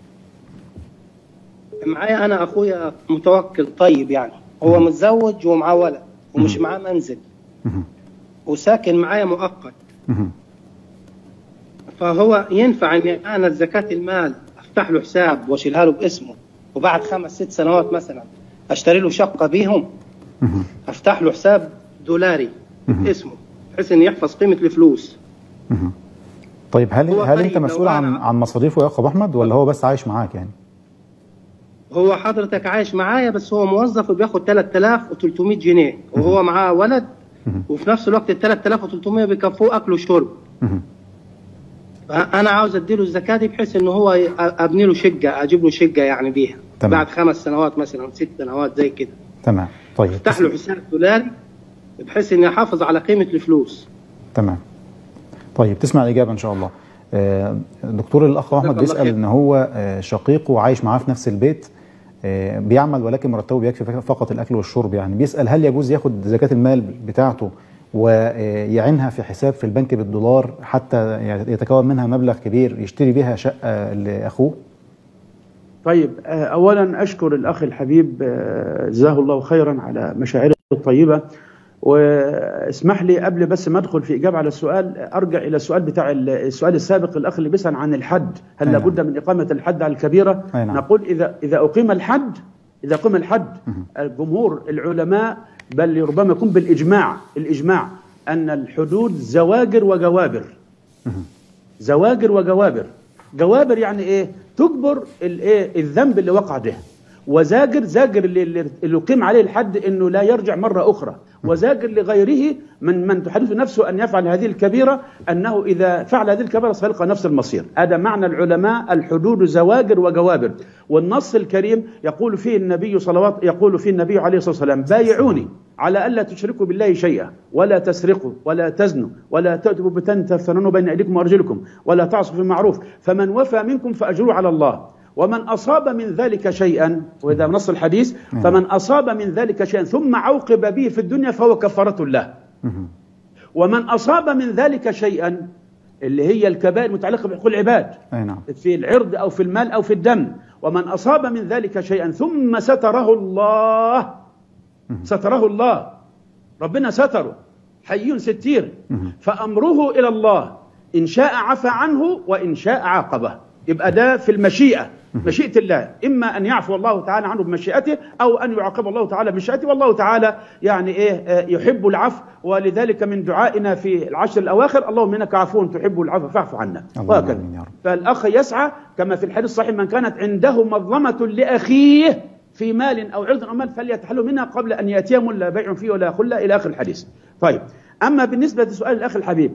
S4: معايا أنا أخويا متوكل طيب، يعني هو متزوج ومعاه ولد ومش معاه منزل وساكن معايا مؤقت، فهو ينفع أن أنا زكاة المال أفتح له حساب وأشيلها له باسمه، وبعد 5-6 سنوات مثلا أشتري له شقة بيهم، أفتح له حساب دولاري باسمه بحيث أن يحفظ قيمة الفلوس.
S1: طيب هل أنت مسؤول عن مصاريفه يا أخ أبو أحمد، ولا هو بس عايش معاك يعني؟
S4: هو حضرتك عايش معايا، بس هو موظف وبياخد 3300 جنيه وهو معاه ولد، وفي نفس الوقت ال 3300 بيكفوه أكل وشرب. فأنا عاوز أديله الزكاة دي بحيث إنه هو أبني له شقة، أجيب له شقة يعني بيها. تمام. بعد 5 سنوات مثلا 6 سنوات زي كده.
S1: تمام. طيب
S4: افتح له حساب دولاري بحيث إنه يحافظ على قيمة الفلوس.
S1: تمام. طيب تسمع الإجابة إن شاء الله. دكتور الأخ أحمد بيسأل إن هو شقيقه عايش معاه في نفس البيت، بيعمل ولكن مرتبه بيكفي فقط الأكل والشرب، يعني بيسأل هل يجوز ياخد زكاة المال بتاعته ويعينها في حساب في البنك بالدولار حتى يتكون منها مبلغ كبير يشتري بها شقة لأخوه؟
S2: طيب أولا أشكر الأخ الحبيب جزاه الله خيرا على مشاعره الطيبة، واسمح لي قبل بس ما ادخل في اجابه على السؤال ارجع الى السؤال بتاع السؤال السابق، الاخ اللي بيسال عن الحد، هل لابد من اقامه الحد على الكبيره؟ نقول اذا اقيم الحد، الجمهور العلماء بل ربما يكون بالاجماع ان الحدود زواجر وجوابر. زواجر وجوابر. جوابر يعني ايه؟ تجبر الذنب اللي وقع به، وزاجر اللي يقيم عليه الحد انه لا يرجع مره اخرى، وزاجر لغيره من تحدث نفسه ان يفعل هذه الكبيره انه اذا فعل هذه الكبيره سيلقى نفس المصير. هذا معنى العلماء، الحدود زواجر وجوابر. والنص الكريم يقول فيه النبي عليه الصلاه والسلام بايعوني على الا تشركوا بالله شيئا ولا تسرقوا ولا تزنوا ولا تأتوا ببهتان تفترون بين ايديكم وارجلكم ولا تعصوا في المعروف، فمن وفى منكم فاجره على الله. ومن أصاب من ذلك شيئا، وإذا نص الحديث فمن أصاب من ذلك شيئا ثم عوقب به في الدنيا فهو كفارة له. ومن أصاب من ذلك شيئا اللي هي الكبائر المتعلقة بحقوق العباد في العرض أو في المال أو في الدم، ومن أصاب من ذلك شيئا ثم ستره الله، ستره الله، ربنا ستره، حي ستير، فأمره إلى الله، إن شاء عفى عنه وإن شاء عاقبه. يبقى ده في المشيئة، مشيئة الله، إما أن يعفو الله تعالى عنه بمشيئته أو أن يعاقب الله تعالى بمشيئته، والله تعالى يعني يحب العفو، ولذلك من دعائنا في العشر الأواخر اللهم إنك عفو تحب العفو فاعف عنا. فالأخ يسعى كما في الحديث الصحيح من كانت عنده مظلمة لأخيه في مال أو عرض أو مال فليتحلل منها قبل أن يأتيهم لا بيع فيه ولا خلة إلى آخر الحديث. طيب، أما بالنسبة لسؤال الأخ الحبيب،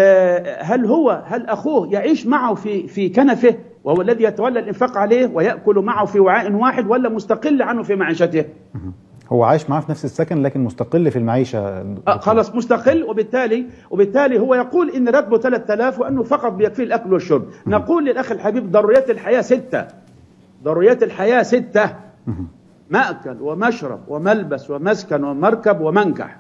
S2: هل أخوه يعيش معه في كنفه وهو الذي يتولى الإنفاق عليه ويأكل معه في وعاء واحد، ولا مستقل عنه في معيشته؟
S1: هو عايش معه في نفس السكن لكن مستقل في المعيشة.
S2: خلاص مستقل، وبالتالي هو يقول إن راتبه 3000 وأنه فقط بيكفيه الأكل والشرب. نقول للأخ الحبيب ضروريات الحياة 6، ضروريات الحياة 6: مأكل ومشرب وملبس ومسكن ومركب ومنكح.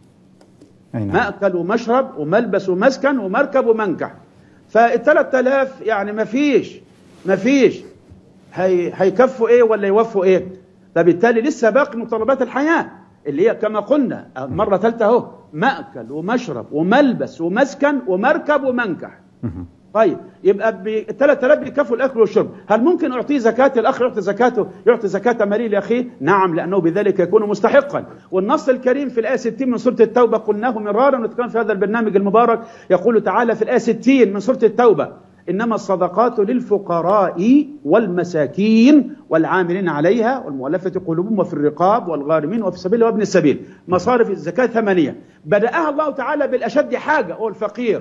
S2: مأكل ومشرب وملبس ومسكن ومركب ومنكح. فال3000 يعني ما فيش هيكفوا ايه ولا يوفوا ايه؟ فبالتالي لسه باقي متطلبات الحياة اللي هي كما قلنا مرة ثالثة اهو: مأكل ومشرب وملبس ومسكن ومركب ومنكح. طيب، يبقى ال3000 بيكفوا الاكل والشرب. هل ممكن اعطيه زكاه؟ الاخ يعطي زكاه ماليه لاخيه؟ نعم، لانه بذلك يكون مستحقا. والنص الكريم في الايه 60 من سوره التوبه قلناه مرارا ونتكلم في هذا البرنامج المبارك، يقول تعالى في الايه 60 من سوره التوبه: انما الصدقات للفقراء والمساكين والعاملين عليها والمؤلفه قلوبهم وفي الرقاب والغارمين وفي سبيل وابن السبيل. مصارف الزكاه 8. بدأها الله تعالى بالاشد حاجه هو الفقير.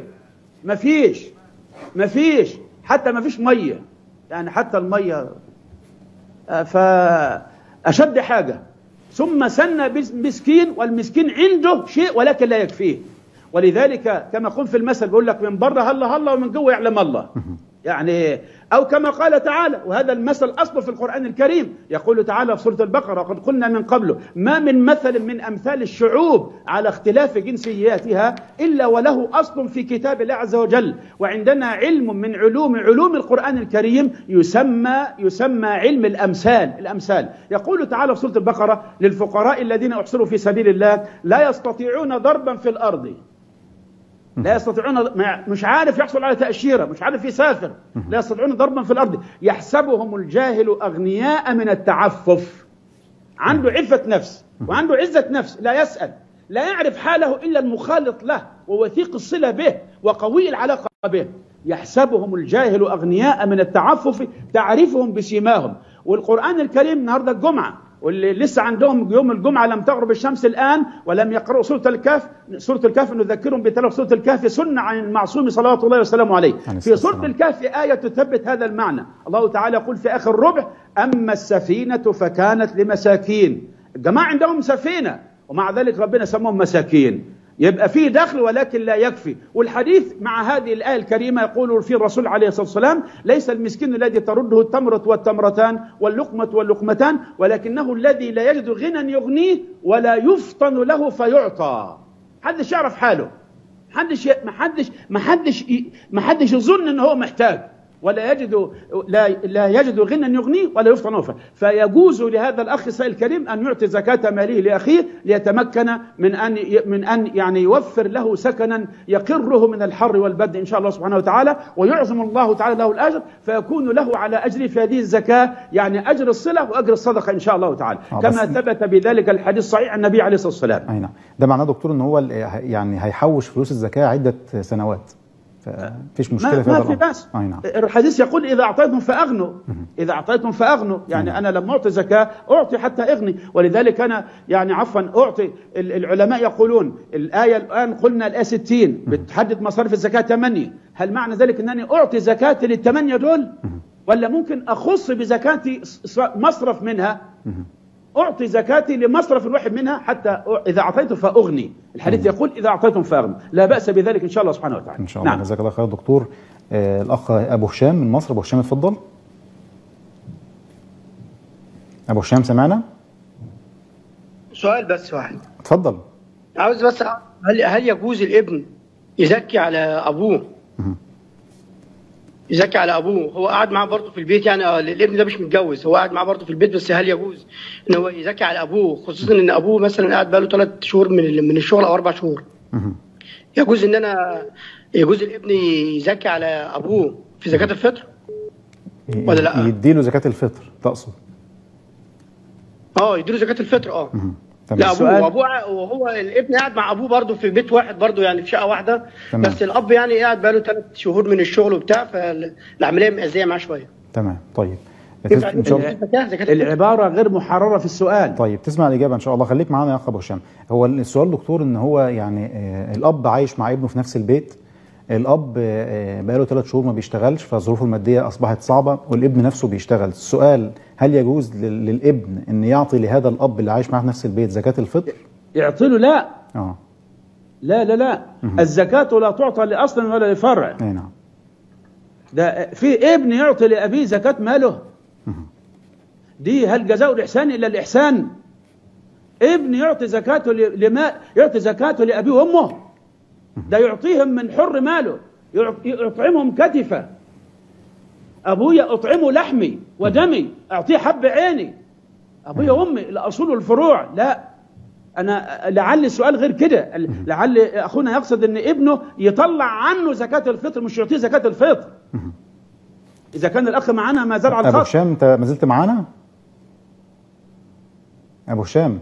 S2: ما فيش حتى ما فيش ميه، يعني حتى الميه فأشد حاجة. ثم سن مسكين، والمسكين عنده شيء ولكن لا يكفيه، ولذلك كما قلت في المثل بيقول لك من بره هلا هلا ومن جوه يعلم الله. يعني أو كما قال تعالى، وهذا المثل أصله في القرآن الكريم، يقول تعالى في سورة البقرة: وقد قلنا من قبل ما من مثل من أمثال الشعوب على اختلاف جنسياتها إلا وله أصل في كتاب الله عز وجل، وعندنا علم من علوم القرآن الكريم يسمى علم الأمثال. يقول تعالى في سورة البقرة: للفقراء الذين أحصروا في سبيل الله لا يستطيعون ضربا في الأرض، لا يستطيعون، مش عارف يحصل على تأشيرة، مش عارف يسافر، لا يستطيعون ضربا في الأرض، يحسبهم الجاهل أغنياء من التعفف. عنده عفة نفس وعنده عزة نفس، لا يسأل، لا يعرف حاله إلا المخالط له ووثيق الصلة به وقوي العلاقة به. يحسبهم الجاهل أغنياء من التعفف تعرفهم بسيماهم. والقرآن الكريم النهارده الجمعة، واللي لسه عندهم يوم الجمعة لم تغرب الشمس الآن ولم يقرأوا سورة الكهف نذكرهم بتلاوة سورة الكهف سنة عن المعصوم صلوات الله وسلامه عليه. في سورة الكهف آية تثبت هذا المعنى. الله تعالى يقول في آخر الربع: أما السفينة فكانت لمساكين. الجماعة عندهم سفينة ومع ذلك ربنا سموهم مساكين. يبقى فيه دخل ولكن لا يكفي. والحديث مع هذه الآية الكريمة يقول فيه الرسول عليه الصلاة والسلام: ليس المسكين الذي ترده التمرة والتمرتان واللقمة واللقمتان، ولكنه الذي لا يجد غنى يغنيه ولا يفطن له فيعطى. محدش يعرف حاله، محدش يظن ان هو محتاج، ولا يجد غنى يغنيه ولا يفطن له. فيجوز لهذا الأخ السائل الكريم أن يعطي زكاة ماله لأخيه ليتمكن من أن يعني يوفر له سكنا يقره من الحر والبرد إن شاء الله سبحانه وتعالى، ويعظم الله تعالى له الأجر، فيكون له على أجر في هذه الزكاة يعني أجر الصلة وأجر الصدقة إن شاء الله تعالى، كما ثبت بذلك الحديث الصحيح عن النبي عليه الصلاة والسلام.
S1: أي نعم. ده معناه دكتور أن هو يعني هيحوش فلوس الزكاة عدة سنوات، فيش مشكلة في هذا الأمر.
S2: نعم. الحديث يقول إذا أعطيتم فأغنوا، إذا أعطيتم فأغنوا، يعني أنا لما أعطي زكاة أعطي حتى أغني. ولذلك أنا يعني أعطي. العلماء يقولون الآية الآن قلنا الآية 60 بتحدد مصارف الزكاة 8. هل معنى ذلك أنني أعطي زكاة لل8 دول، ولا ممكن أخص بزكاتي مصرف منها؟ أعطي زكاتي لمصرف الواحد منها حتى إذا أعطيته فأغني. الحديث يقول إذا أعطيتم فأغنوا، لا بأس بذلك إن شاء الله سبحانه وتعالى.
S1: إن شاء الله. نعم. جزاك الله خير دكتور. الأخ أبو هشام من مصر. أبو هشام اتفضل. ابو هشام سمعنا؟
S5: سؤال بس واحد.
S1: اتفضل.
S5: عاوز بس هل يجوز الابن يزكي على ابوه؟ يزكي على ابوه، هو قاعد معاه برضه في البيت، يعني الابن ده مش متجوز، هو قاعد معاه برضه في البيت، بس هل يجوز ان هو يزكي على ابوه، خصوصا ان ابوه مثلا قاعد بقاله 3 شهور من الشغل او 4 شهور؟ يجوز يجوز الابن يزكي على ابوه في زكاة الفطر ولا لا؟
S1: يديله زكاة الفطر تقصد؟
S5: يديله زكاة الفطر.
S1: تمام.
S5: لا ابوه وهو الابن قاعد مع ابوه برضه في بيت واحد برضه، يعني في شقه واحده. تمام. بس الاب يعني قاعد بقاله 3 شهور من الشغل وبتاع، فالعمليه مأذيه معاه شويه.
S1: تمام. طيب
S2: إن شاء الله العباره غير محرره في السؤال.
S1: طيب تسمع الاجابه ان شاء الله. خليك معانا يا اخ ابو هشام. هو السؤال دكتور ان هو يعني الاب عايش مع ابنه في نفس البيت، الاب بقاله 3 شهور ما بيشتغلش فظروفه الماديه اصبحت صعبه، والابن نفسه بيشتغل. السؤال هل يجوز للابن ان يعطي لهذا الاب اللي عايش معاه في نفس البيت زكاه الفطر؟
S2: يعطي له؟ لا. لا الزكاه لا تعطى لاصل ولا لفرع.
S1: اي نعم.
S2: ده في ابن يعطي لابيه زكاه ماله؟ دي هل جزاء الاحسان الا الاحسان؟ ابن يعطي زكاته يعطي زكاته لابيه وامه، ده يعطيهم من حر ماله، يطعمهم كتفه. ابويا اطعمه لحمي ودمي، اعطيه حب عيني. ابويا وامي الاصول والفروع. لا، انا لعل السؤال غير كده، لعل اخونا يقصد ان ابنه يطلع عنه زكاه الفطر، مش يعطيه زكاه الفطر. اذا كان الاخ معانا ما زال على الخط.
S1: ابو هشام انت ما زلت معانا؟ ابو هشام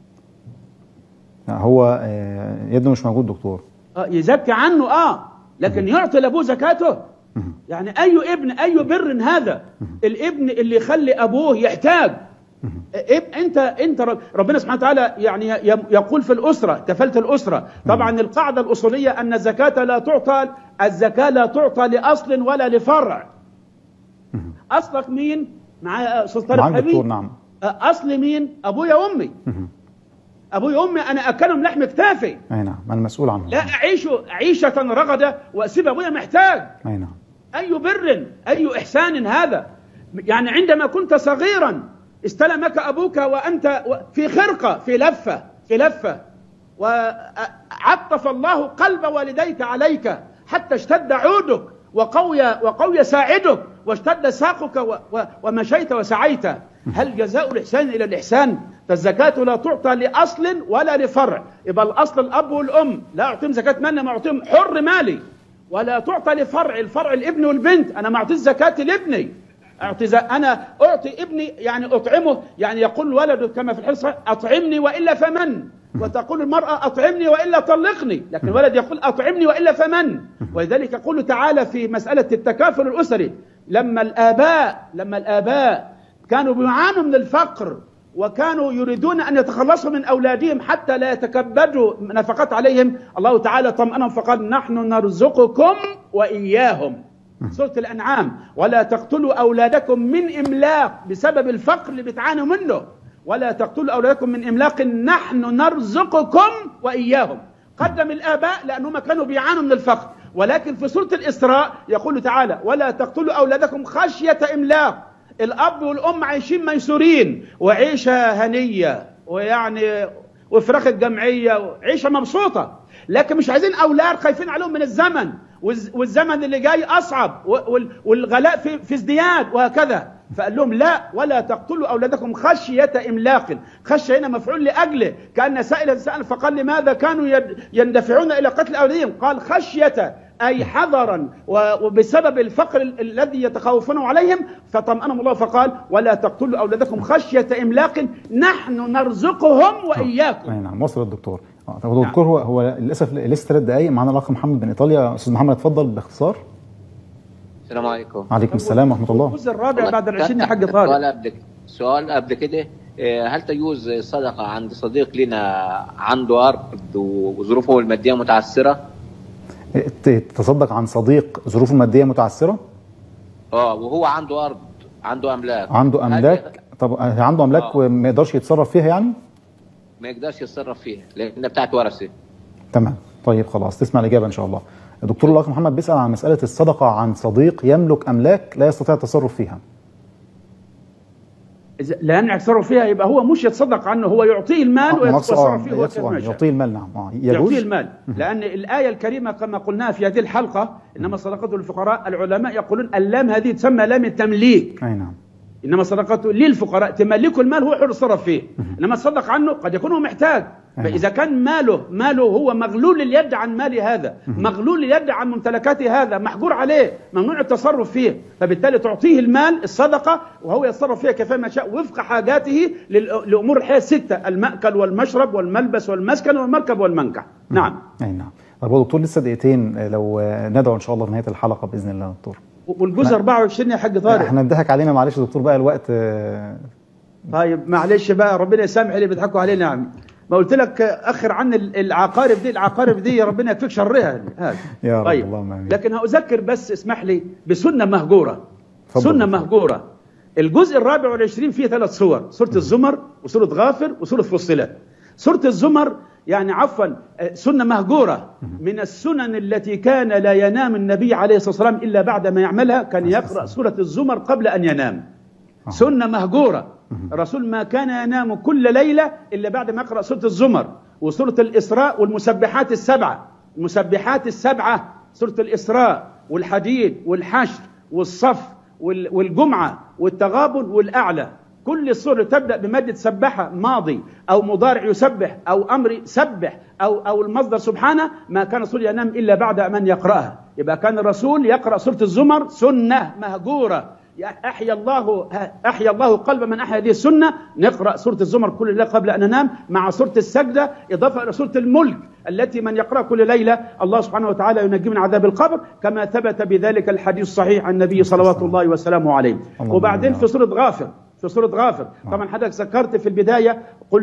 S1: هو يده مش موجود دكتور.
S2: يزكي عنه لكن يعطي لابوه زكاته. يعني اي ابن اي بر هذا؟ الابن اللي يخلي ابوه يحتاج. انت ربنا سبحانه وتعالى يعني يقول في الاسره، كفاله الاسره. طبعا القاعده الاصوليه ان الزكاه لا تعطى لاصل ولا لفرع. اصلك مين؟ معايا استاذ طارق حبيبي؟
S1: نعم.
S2: اصل مين؟ ابويا وامي. ابويا وامي انا اكلهم لحم كتافي.
S1: اي نعم، انا المسؤول عنهم.
S2: لا اعيش عيشه رغده واسيب ابويا محتاج.
S1: اي نعم.
S2: اي بر اي احسان هذا؟ يعني عندما كنت صغيرا استلمك ابوك وانت في خرقه، في لفه وعطف الله قلب والديك عليك حتى اشتد عودك وقوي ساعدك واشتد ساقك ومشيت وسعيت. هل جزاء الإحسان إلى الإحسان؟ فالزكاة لا تعطى لأصل ولا لفرع. يبقى الأصل الأب والأم، لا أعطيهم زكاة مالي، ما أعطيهم حر مالي. ولا تعطى لفرع، الفرع الابن والبنت، أنا ما أعطي زكاة لابني. أنا أعطي ابني يعني أطعمه، يعني يقول ولده كما في الحديث أطعمني وإلا فمن، وتقول المرأة أطعمني وإلا طلقني، لكن الولد يقول أطعمني وإلا فمن. ولذلك يقول تعالى في مسألة التكافل الأسري، لما الآباء كانوا بيعانوا من الفقر وكانوا يريدون أن يتخلصوا من أولادهم حتى لا يتكبدوا نفقات عليهم، الله تعالى طمأنهم فقال نحن نرزقكم وإياهم. سورة الأنعام، ولا تقتلوا أولادكم من إملاق بسبب الفقر اللي بتعانوا منه، ولا تقتلوا أولادكم من إملاق نحن نرزقكم وإياهم. قدم الآباء لأنهم كانوا بيعانوا من الفقر. ولكن في سورة الإسراء يقول تعالى ولا تقتلوا أولادكم خشية إملاق. الأب والأم عايشين ميسورين وعيشة هنية ويعني وفراخ الجمعية وعيشة مبسوطة، لكن مش عايزين أولاد، خايفين عليهم من الزمن، والزمن اللي جاي أصعب والغلاء في ازدياد وهكذا. فقال لهم لا، ولا تقتلوا أولادكم خشية إملاق. خشية هنا مفعول لأجله، كأن سائل فقال لماذا كانوا يندفعون إلى قتل أولادهم؟ قال خشية أي حذرا وبسبب الفقر الذي يتخوفون عليهم، فطمأنهم الله فقال ولا تقتلوا أولادكم خشية إملاق نحن نرزقهم وإياكم.
S1: نعم، وصل الدكتور. الدكتور هو للأسف لسه 3 دقايق معنا الأخ محمد من إيطاليا. أستاذ محمد اتفضل باختصار.
S6: السلام عليكم.
S1: وعليكم السلام ورحمة الله.
S2: الجزء الرابع بعد 20 يا حاج طارق.
S6: سؤال قبل كده، هل تجوز الصدقة عند صديق لنا عنده أرض وظروفه المادية متعثرة؟
S1: تصدق عن صديق ظروفه المادية متعثرة؟
S6: وهو عنده أرض، عنده أملاك.
S1: عنده أملاك؟ طب عنده أملاك وما يقدرش يتصرف فيها يعني؟
S6: ما يقدرش يتصرف فيها لأنها بتاعت ورثة.
S1: تمام. طيب خلاص، تسمع الإجابة إن شاء الله. الدكتور الأخ محمد بيسأل عن مسألة الصدقة عن صديق يملك أملاك لا يستطيع التصرف فيها.
S2: لا يمنع تصرف فيها، يبقى هو مش يتصدق عنه، هو يعطيه المال ويتصرف فيه هو كما يشاء.
S1: يعطيه المال، نعم.
S2: يجوز يعطيه المال، لأن الآية الكريمة كما قلناها في هذه الحلقة إنما صدقته للفقراء، العلماء يقولون اللام هذه تسمى لام التمليك.
S1: أي نعم.
S2: إنما صدقته للفقراء، تملكه المال هو حر يتصرف فيه، إنما تصدق عنه قد يكون هو محتاج، فإذا كان ماله هو مغلول اليد عن مال هذا، مغلول اليد عن ممتلكات هذا، محجور عليه، ممنوع التصرف فيه، فبالتالي تعطيه المال الصدقة وهو يتصرف فيها كيفما شاء وفق حاجاته لأمور الحياة الستة: المأكل والمشرب والملبس والمسكن والمركب والمنكح. نعم.
S1: أي نعم. طيب يا دكتور لسه دقيقتين، لو ندعو إن شاء الله في نهاية الحلقة بإذن الله يا دكتور.
S2: والجزء 24 يا حاج طارق.
S1: احنا انضحك علينا، معلش يا دكتور بقى الوقت.
S2: طيب معلش بقى، ربنا يسامح اللي بيضحكوا علينا يا عم. ما قلت لك اخر عن العقارب دي ربنا يكفيك شرها.
S1: يا رب.
S2: طيب.
S1: اللهم امين.
S2: لكن هأذكر بس، اسمح لي، بسنة مهجورة. سنة مهجورة. الجزء 24 فيه 3 صور: سورة الزمر وسورة غافر وسورة فصلت. سورة الزمر يعني عفوا سنة مهجورة، من السنن التي كان لا ينام النبي عليه الصلاة والسلام إلا بعد ما يعملها، كان يقرأ سورة الزمر قبل أن ينام. سنة مهجورة. الرسول ما كان ينام كل ليلة إلا بعد ما يقرأ سورة الزمر وسورة الإسراء والمسبحات السبعة. المسبحات السبعة: سورة الإسراء والحديد والحشر والصف والجمعة والتغابن والأعلى. كل السور تبدأ بمادة سبحة، ماضي أو مضارع يسبح أو أمر سبح أو المصدر سبحانه، ما كان الرسول ينام إلا بعد أن يقرأها. يبقى كان الرسول يقرأ سورة الزمر، سنة مهجورة. أحيا الله قلب من أحيا هذه السنة. نقرأ سورة الزمر كل ليلة قبل أن ننام، مع سورة السجدة، إضافة إلى سورة الملك التي من يقرأ كل ليلة الله سبحانه وتعالى ينجي من عذاب القبر، كما ثبت بذلك الحديث الصحيح عن النبي صلوات الله وسلامه عليه. وبعدين في سورة غافر، طبعا حضرتك ذكرت في البداية: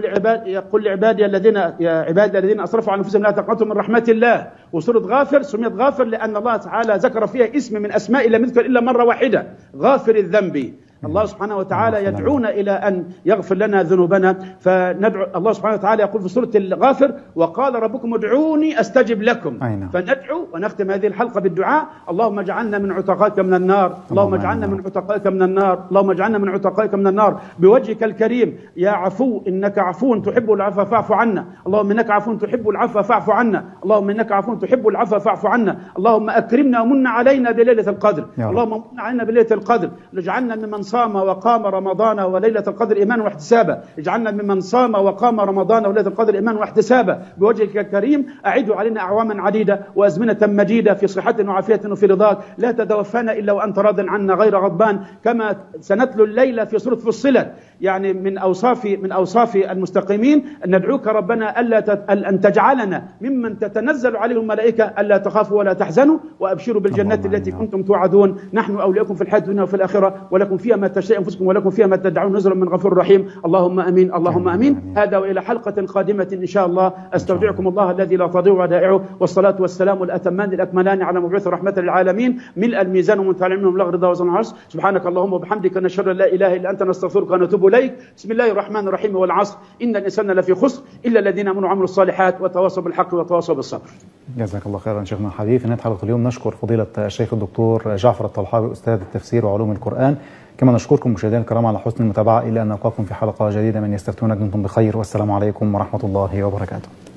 S2: قل لعبادي الذين أسرفوا على أنفسهم لا تقنطوا من رحمة الله. وسورة غافر سميت غافر لأن الله تعالى ذكر فيها اسم من أسماء لم يذكر إلا مرة واحدة: غافر الذنب. الله سبحانه وتعالى يدعونا إلى أن يغفر لنا ذنوبنا، فندعو. الله سبحانه وتعالى يقول في سورة الغافر: وقال ربكم ادعوني أستجب لكم. فندعو ونختم هذه الحلقة بالدعاء: اللهم اجعلنا من عتقائك من النار، اللهم اجعلنا من عتقائك من النار، اللهم اجعلنا من عتقائك من النار بوجهك الكريم يا عفو إنك عفو تحب العفو فاعف عنا، اللهم إنك عفو تحب العفو فاعف عنا، اللهم إنك عفو تحب العفو فاعف عنا، اللهم أكرمنا ومن علينا بليلة القدر، اللهم من علينا بليلة القدر، اجعلنا ممن صام وقام رمضان وليلة القدر إيمانا واحتسابا، اجعلنا ممن صام وقام رمضان وليلة القدر إيمانا واحتسابا بوجهك الكريم. أعد علينا أعواما عديدة وأزمنة مديدة في صحة وعافية وفي رضاك، لا تتوفانا إلا وأنت راض عنا غير غضبان، كما سنتلو الليلة في سورة فصلت. يعني من أوصاف المستقيمين أن ندعوك ربنا أن تجعلنا ممن تتنزل عليهم الملائكة ألا تخافوا ولا تحزنوا وأبشروا بالجنة التي كنتم توعدون، نحن أولياؤكم في الحياة الدنيا وفي الآخرة، ولكم فيها ما تشتهي أنفسكم ولكم فيها ما تدعون نزلا من غفور رحيم. اللهم آمين، اللهم آمين. هذا وإلى حلقة قادمة إن شاء الله، أستودعكم الله الذي لا تضيع ودائعه، والصلاة والسلام الأتمان الأكملان على مبعوث رحمة للعالمين، ملء الميزان ومنتهى منهم لغ رضا وزن العرش. سبحانك اللهم وبحمدك، نشهد أن لا إله إلا أنت، نستغفرك ونتوب إليك. بسم الله الرحمن الرحيم. والعصر إن الإنسان لفي خسر إلا الذين آمنوا وعملوا الصالحات وتواصوا بالحق وتواصوا بالصبر.
S1: جزاك الله خيرا شيخنا الحبيب. في نهاية حلقة اليوم نشكر فضيلة الشيخ الدكتور جعفر الطلحاوي أستاذ التفسير وعلوم القرآن، كما نشكركم مشاهدينا الكرام على حسن المتابعة. إلى أن نلقاكم في حلقة جديدة من يستفتونك، دمتم بخير، والسلام عليكم ورحمة الله وبركاته.